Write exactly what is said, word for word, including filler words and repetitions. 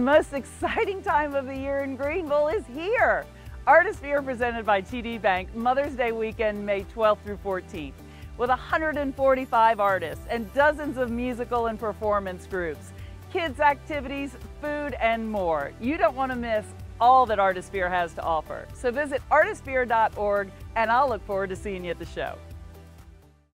most exciting time of the year in Greenville is here. Artisphere, presented by T D Bank, Mother's Day weekend, May twelfth through fourteenth. With one hundred forty-five artists and dozens of musical and performance groups, kids activities, food, and more. You don't want to miss all that Artisphere has to offer. So visit artisphere dot org, and I'll look forward to seeing you at the show.